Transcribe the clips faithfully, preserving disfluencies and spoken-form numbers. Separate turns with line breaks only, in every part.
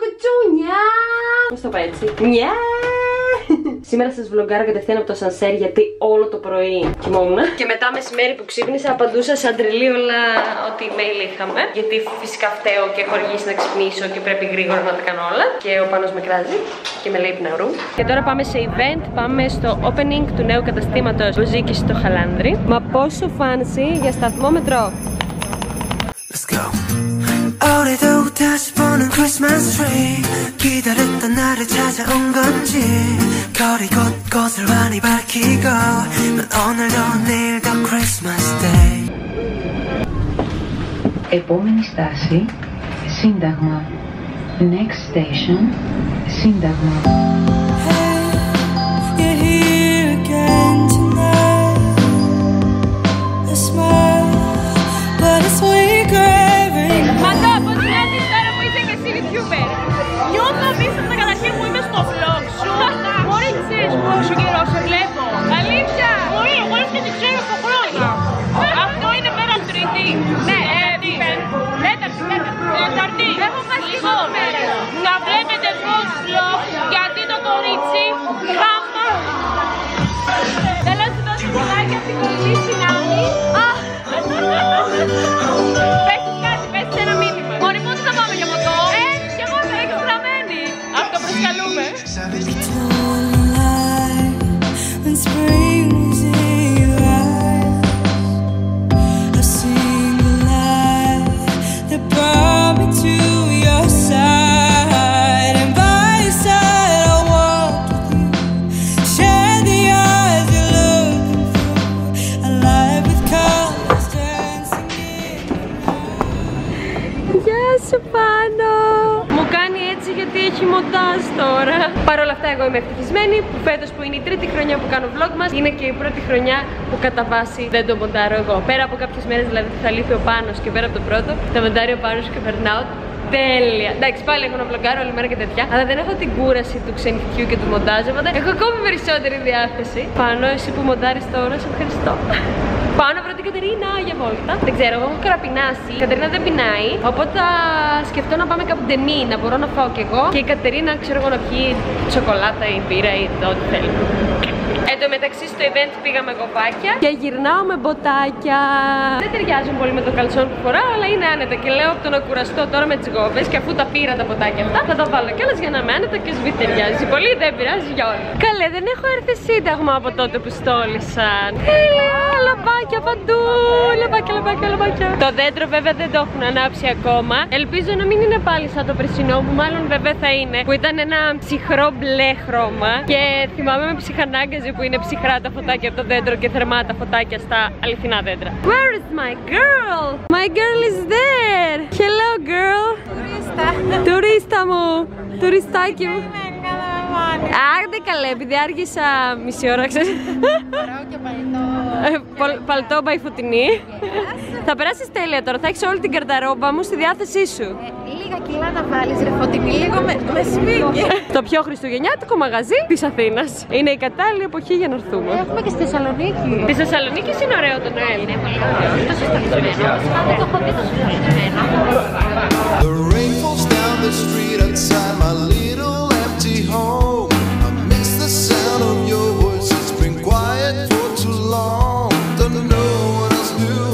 παπουτσούνια! Πώς το πάει έτσι? Νιά! Σήμερα σας βλογκάρω κατευθείαν από το σανσέρ γιατί όλο το πρωί κοιμόμουν. Και μετά μεσημέρι που ξύπνησα απαντούσα σαν τρελή όλα ό,τι email είχαμε. Γιατί φυσικά φταίω και έχω αργήσει να ξυπνήσω και πρέπει γρήγορα να τα κάνω όλα. Και ο Πάνος με κράζει και με λέει πνευρού. Και τώρα πάμε σε event, πάμε στο opening του νέου καταστήματος Μποζίκη στο Χαλάνδρι. Μα πόσο fancy για σταθμό μετρό.
Let's go. 올해도 다시 보는 Christmas tree 기다렸던 날을 찾아온 건지 거리 곳곳을 환히 밝히고 넌 오늘도 내일도 Christmas Day.
Επόμενη στάση, Σύνταγμα. Next station, Σύνταγμα.
You're here again tonight. A smile, but it's weaker.
Μαντώ, πώς νιώθεις τώρα που είσαι και εσύ YouTuber? Νιώθω απίστευτα καταρχήν που είμαι στο vlog σου. Μωρή, ξέρεις πόσο καιρό σε βλέπω? Αλήθεια! Μωρή, εγώ λες και τη ξέρω από χρόνια. Αυτό είναι μέρα Τρίτη. Ναι, τέταρτη, τέταρτη. Έχω βασικό μέρα. Να βλέπετε πώς vlog, γιατί το κορίτσι χάμα. Θέλω να σου δώσω κουλάκι από την κορυφή συνάδη. Πες τους κάτι, πες τους ένα μήνυμα. Μωρή, πότε θα πάμε για ποτό? Ε, κι εγώ θα έχεις γραμμένη. Αυτό προσκαλούμε. Μου κάνει έτσι γιατί έχει μοντάζ τώρα. Παρ' όλα αυτά εγώ είμαι ευτυχισμένη που φέτος που είναι η τρίτη χρονιά που κάνω vlog μας είναι και η πρώτη χρονιά που κατά βάση δεν το μοντάρω εγώ. Πέρα από κάποιες μέρες δηλαδή που θα λείπει ο Πάνος και πέρα από το πρώτο θα μοντάρει ο Πάνος και περνάω τέλεια. Εντάξει, πάλι έχω να vloggάρω όλη μέρα και τέτοια, αλλά δεν έχω την κούραση του ξενυχτιού και του μοντάζ, οπότε έχω ακόμη περισσότερη διάθεση. Πάνω, εσύ που μοντάρεις τώρα, σε ευχαριστώ. Πάνω βρω την Κατερίνα για βόλτα. Δεν ξέρω, εγώ έχω καραπεινάσει. Η Κατερίνα δεν πεινάει. Οπότε θα σκεφτώ να πάμε κάπου ντεμή, να μπορώ να φάω κι εγώ. Και η Κατερίνα, ξέρω εγώ, να πιει σοκολάτα ή μπύρα ή το ό,τι θέλει. Εν τω μεταξύ στο event πήγαμε κοπάκια και γυρνάω με μποτάκια. Δεν ταιριάζουν πολύ με το καλτσόν που φοράω, αλλά είναι άνετα. Και λέω από το να κουραστώ τώρα με τις γόβες και αφού τα πήρα τα μποτάκια αυτά, θα τα βάλω κιόλας για να είμαι άνετα και σβή ταιριάζει. Πολύ δεν πειράζει για όλα. Καλέ, δεν έχω έρθει Σύνταγμα από τότε που στόλισαν. Τέλεια, λαμπάκια παντού. Λαμπάκια, λαμπάκια, λαμπάκια. Το δέντρο βέβαια δεν το έχουν ανάψει ακόμα. Ελπίζω να μην είναι πάλι σαν το περσινό που μάλλον βέβαια θα είναι. Που ήταν ένα ψυχρό μπλε χρώμα. Και θυμάμαι με ψυχανάγκαζε που είναι ψυχρά τα φωτάκια από το δέντρο και θερμά τα φωτάκια στα αληθινά δέντρα. Where is my girl? My girl is there. Hello girl. Τουρίστα. Τουρίστα μου. Τουριστάκι μου. Άντε καλέ, επειδή άργησα μισή ώρα, ξέρεις.
Φοράω και παλτό.
Παλτό by Φωτεινή. Θα περάσεις τέλεια τώρα, θα έχεις όλη την καρταρόμπα μου στη διάθεσή σου.
Λίγα κιλά να βάλεις ρε Φωτεινή, λίγο με σφίγγει.
Το πιο χριστουγεννιάτικο μαγαζί της Αθήνας. Είναι η κατάλληλη εποχή για να έρθουμε.
Έχουμε και στη Θεσσαλονίκη.
Στη Θεσσαλονίκη είναι ωραίο το Νοέλ.
Είναι πολύ ωραίο. Το συστατισμένο. Δεν το έχω δει το συστατισμένο.
The rain falls down the street outside my little empty home. I miss the sound of your voice. It's been quiet for too long. Don't know what else to do.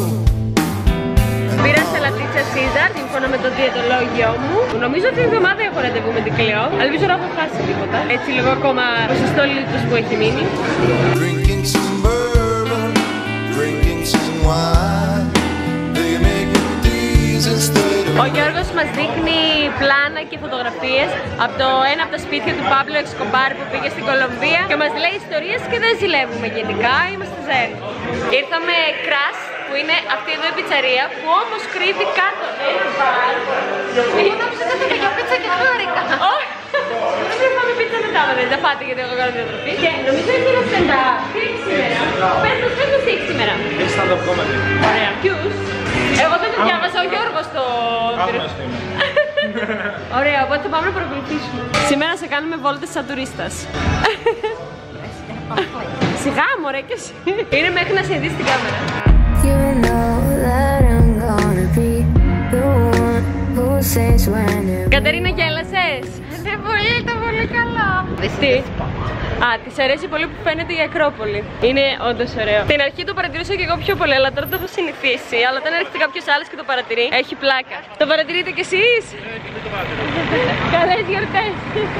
Πήρα σαλατίτσα Caesar σύμφωνα με το διαιτολόγιο μου. Νομίζω ότι την εβδομάδα έχω ραντεβού με την Κλεό. Ελπίζω να έχω χάσει τίποτα. Έτσι λίγο ακόμα ποσοστό λίπτους που έχει μείνει.
Drinking some bourbon, drinking some wine. They make these instead of...
Ο Γιώργος μας δείχνει πλάνα και φωτογραφίες από το ένα από τα σπίτια του Παύλου Εσκομπάρ που πήγε στην Κολομβία και μας λέει ιστορίες και δεν ζηλεύουμε γενικά, είμαστε ζέρ. Ήρθαμε Crash, που είναι αυτή εδώ η πιτσαρία που όμως κρύβει κάτω ένα μπαρ.
Εγώ νόμιζα ότι έφυγε για πίτσα και χάρηκα.
Όχι! Δεν φάμε πίτσα μετά, μα δεν τα πάτε γιατί έχω κάνει διατροφή. Και νομίζω ότι είναι στεντά. Τι έχει σήμερα? Πες μας, πες μας τι έχει σήμερα.
Έχει stand-up comedy.
Ωραία. Ποιους? Εγώ δεν το διάβασα, ο Γιώργος το... Ωραία, οπότε θα πάμε να παρακολουθήσουμε. Σήμερα σε κάνουμε βόλτες σαν τουρίστας. Σιγά μωρέ και εσύ. Είναι μέχρι να σε δεις στην κάμερα. Κατερίνα γέλασε. λες?
Είναι πολύ, το πολύ καλό.
Τι? Α, της αρέσει πολύ που φαίνεται η Ακρόπολη. Είναι όντως ωραίο. Την αρχή το παρατηρούσα και εγώ πιο πολύ, αλλά τώρα το έχω συνηθίσει. Αλλά όταν έρχεται κάποιος άλλος και το παρατηρεί, έχει πλάκα. Το παρατηρείτε κι εσείς? Καλές γιορτές.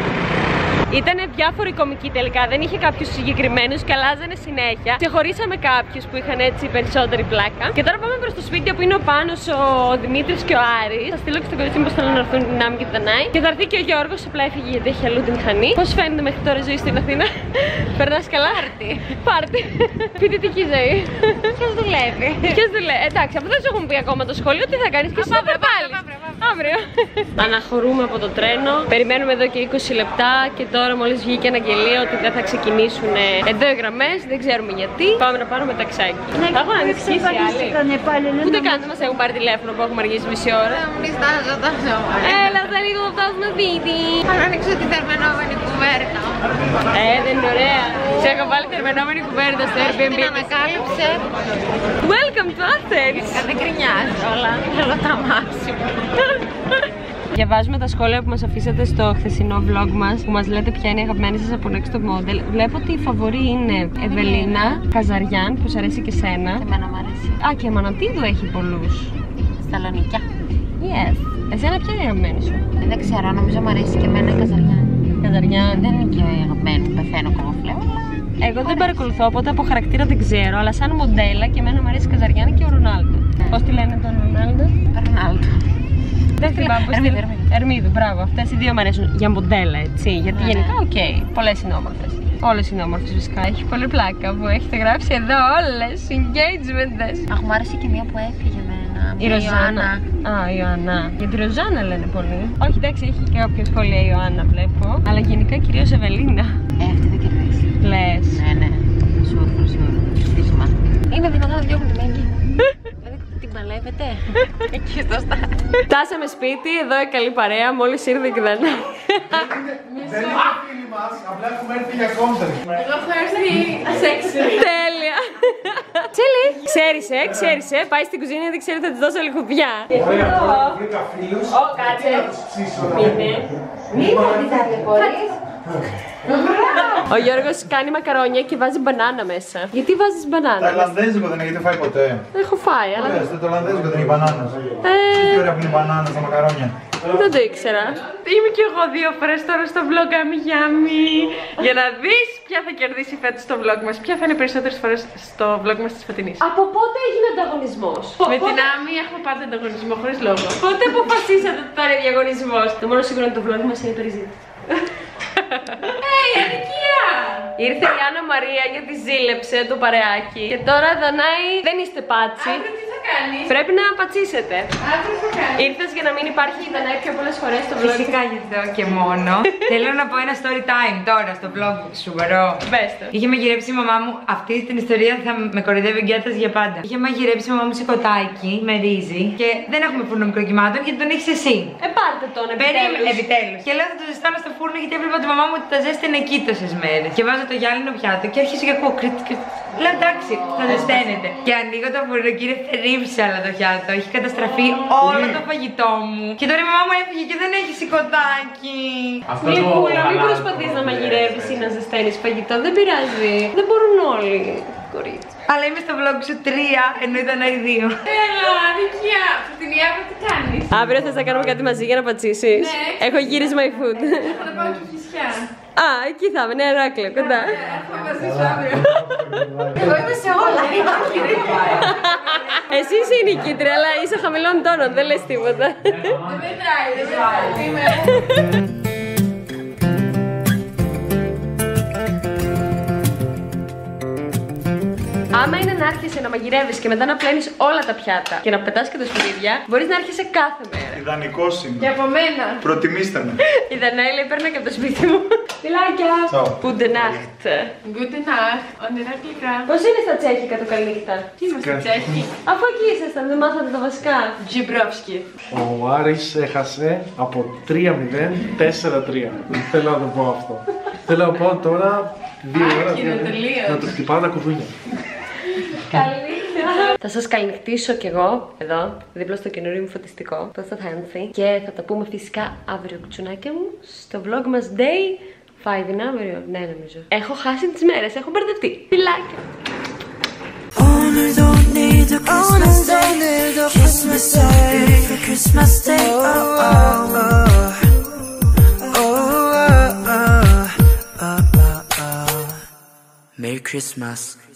Ήταν διάφοροι κομικοί τελικά, δεν είχε κάποιους συγκεκριμένους και αλλάζανε συνέχεια. Ξεχωρίσαμε κάποιους που είχαν έτσι περισσότερη πλάκα. Και τώρα πάμε προς το σπίτι που είναι ο Πάνος, ο Δημήτρης και ο Άρης. Θα στείλω και στο κορίτσι μου πως θέλουν να έρθουν την Νάμη και την Δανάη. Και θα έρθει και ο Γιώργος, απλά έφυγε γιατί έχει αλλού τη μηχανή. Πώς φαίνεται μέχρι τώρα η ζωή στην Αθήνα? Περνάς καλά? Πάρτι. Πάρτι. Φοιτητική ζωή.
Ποιος δουλεύει?
Ποιος δουλεύει? Εντάξει, αφού δεν σου έχουν πει ακόμα το σχολείο, τι θα κάνεις και εσύ θα προπάλεις. Αύριο. Αναχωρούμε από το τρένο. Περιμένουμε εδώ και είκοσι λεπτά και τώρα μόλις βγήκε αναγγελία ότι δεν θα ξεκινήσουν εδώ οι γραμμές. Δεν ξέρουμε γιατί. Πάμε να πάρουμε ταξάκι. Θα έχουν ανησυχήσει οι άλλοι. Ούτε καν δεν μας έχουν πάρει τηλέφωνο που έχουμε αργήσει μισή ώρα.
Θα μου νιστάζω τα σώμα.
Έλα, θα λίγο να φτάσουμε σπίτι.
Θα ανοίξω τη θερμενόμενη κουβέρτα.
Ε, δεν είναι ωραία. Σε έχω βάλει θερμενόμενη κουβέρτα στο Airbnb.
Την ανακάλυψε.
Welcome to Athens.
Δεν κρινιάζει όλα. Θέλω τα μάξι μου.
Διαβάζουμε τα σχόλια που μας αφήσατε στο χθεσινό vlog μας, που μας λέτε ποια είναι η αγαπημένη σας από Next Top Model. Βλέπω ότι η φαβορή είναι Ευελίνα Καζαριάν, που σου αρέσει και σένα.
Και εμένα μου αρέσει.
Α, και η Αμανατίδου έχει πολλούς.
Σαλονίκια.
Yes. Εσένα ποια είναι η αγαπημένη σου?
Δεν ξέρω, νομίζω μου αρέσει και εμένα η Καζαριάν.
Καζαριάν.
Δεν είναι και η αγαπημένη μου, πεθαίνω κομμοφλέω.
Εγώ δεν παρακολουθώ, οπότε από χαρακτήρα δεν ξέρω, αλλά σαν μοντέλα και εμένα μου αρέσει η Καζαριάν και ο Ρονάλντο. Πώς τη λένε τον Ρονάλντο?
Ρονάλντο.
Δεν θυμάμαι πώς
Ερμίδου,
τη λένε. Ερμίδου, μπράβο. Αυτές οι δύο μου αρέσουν για μοντέλα, έτσι. Γιατί
ναι,
γενικά,
ναι.
οκ. Okay. Πολλές είναι όμορφες. Όλες είναι όμορφες φυσικά. Έχει πολύ πλάκα που έχετε γράψει εδώ όλες. Engagements.
Αχ, μου άρεσε και μία που έφυγε εμένα.
Η Ροζάνα. Α, η Ιωάννα. Για τη Ροζάνα λένε πολύ. Όχι, εντάξει, έχει και όποια σχόλια η Ιωάννα βλέπω. Αλλά γενικά κυρίως Ευελίνα.
Ε, αυτή δεν κερδίσει.
Λες.
Ναι, ναι. Σούρφουλ, σούρφουλ. Στήσιμα. Είναι δυνατόν να διώχνουν τη Μέγκη? Την παλεύετε. Εκεί στο στάδιο.
Φτάσαμε σπίτι, εδώ η καλή παρέα, μόλις ήρθε και δεν.
Δεν είναι φίλοι μας, απλά έχουμε έρθει για κόντρι.
Εγώ έχω έρθει σεξι.
Τέλεια. Τσίλι. Ξέρεις, ε, ξέρεις, ε. Πάει στην κουζίνα γιατί ξέρει θα της δώσω λιχουδιά.
Ωραία, τώρα βρήκα φίλους.
Ω, κάτσε.
Μήνε.
Μήπως δεν θα ταλαιπωρείς?
Ο Γιώργος κάνει μακαρόνια και βάζει μπανάνα μέσα. Γιατί βάζεις μπανάνα?
Ταϊλανδέζικο δεν έχετε φάει ποτέ?
Έχω φάει, αλλά.
Ωραία, στο ταϊλανδέζικο δεν είναι μπανάνα.
Ε,
Τι ωραία που είναι η μπανάνα στα μακαρόνια.
Δεν το ήξερα. Είμαι κι εγώ δύο φορές τώρα στο vlog Αμιγιάμι. Για να δεις ποια θα κερδίσει φέτος στο vlog μας. Ποια θα είναι περισσότερες φορές στο vlog μας της φετινής. Από πότε έγινε ανταγωνισμός? Με την Άμι έχουμε πάντα ανταγωνισμό, χωρίς λόγο. Πότε αποφασίσατε ότι θα είναι διαγωνισμός? Το μόνο σίγουρο είναι το vlog μας είναι το ριζίτι. Hey, Αδικία! Ήρθε η Άννα Μαρία γιατί ζήλεψε το παρεάκι. Και τώρα, Δανάη, δεν είστε πάτσι. Αύριο τι θα κάνεις? Πρέπει να πατσίσετε. Αύριο τι θα κάνεις? Ήρθες για να μην υπάρχει η Δανάη πιο πολλές φορές στο vlog.
Φυσικά γι' αυτό και μόνο. Θέλω να πω ένα story time τώρα στο vlog σου, μπορώ.
Πες το.
Είχε μαγειρέψει η μαμά μου, αυτή την ιστορία θα με κοροϊδεύει ο Γκέτας για πάντα. Είχε μαγειρέψει η μαμά μου σηκωτάκι με ρύζι και δεν έχουμε φούρνο μικροκυμάτων γιατί τον έχεις εσύ.
Ε, πάρτε τον
Περίμενε,
επιτέλους.
επιτέλους. Και λέω θα το ζεστάνω στο φούρνο γιατί έβλεπα τη μαμά μου ότι τα ζέστηνε εκεί τόσες μέρες. Και βάζω το γυάλινο πιάτο και αρχίζω και ακούω κριτ κριτ. Λέω εντάξει, θα ζεσταίνεται. Και ανοίγω το φούρνο και είναι θρύψαλα το πιάτο. Έχει καταστραφεί όλο το φαγητό μου. Και τώρα η μαμά μου έφυγε και δεν έχει σηκωτάκι.
Γλυκούλα, μην προσπαθείς να μαγειρεύεις ή να ζεσταίνεις φαγητό. Δεν πειράζει. Δεν μπορούν όλοι. Κορίτσι.
Αλλά είμαι στο vlog σου τρία, ενώ ήταν οι δύο.
Έλα, Αδικία, την Ιάβα τι κάνεις?
Αύριο θες να κάνουμε κάτι μαζί για να πατσίσεις?
Ναι.
Έχω γύρισμα my food.
Θα τα πάω και χυσιά.
Α, εκεί θα είμαι, ναι, Εράκλειο, κοντά.
Έρχομαι μαζί σου αύριο. Εγώ είμαι σε όλα.
Εσύ είσαι η νικήτρια, αλλά είσαι χαμηλών τόνων, δεν λες τίποτα.
Δεν μετράει, δεν μετράει.
Άμα είναι να άρχισε να μαγειρεύεις και μετά να πλένεις όλα τα πιάτα και να πετάς και τα σκουπίδια, μπορείς να άρχισε κάθε μέρα.
Ιδανικός είναι.
Και από μένα.
Προτιμήστε με.
Η Δανάη λέει παίρνω και από το σπίτι μου. Φιλάκια!
Ciao.
Gute Nacht.
Gute Nacht. Όνειρα γλυκά.
Πώς είναι στα τσέχικα το καληνύχτα?
Τι είμαστε Τσέχοι?
Αφού εκεί ήσασταν, δεν μάθατε τα βασικά.
Τζιμπρόφσκι.
Ο Άρης έχασε από τρία μηδέν τέσσερα τρία. Θέλω να το πω αυτό. Θέλω να πω τώρα δύο ώρα
Άκυρο, τελείως.
να του χτυπάω τα κουδούνια.
Καληνύχτα.
Θα σας καληνυχτήσω κι εγώ εδώ, δίπλα στο καινούριο μου φωτιστικό, το στο Fancy. Και θα τα πούμε φυσικά αύριο, κουτσουνάκια μου, στο vlog μας Day πέντε είναι αύριο, ναι νομίζω. Έχω χάσει τις μέρες, έχω μπερδευτεί. Φιλάκια!
오늘도 내일도 Christmas Day Christmas Day for Christmas Day oh, oh, oh, oh, oh, oh, oh, oh. Merry Christmas.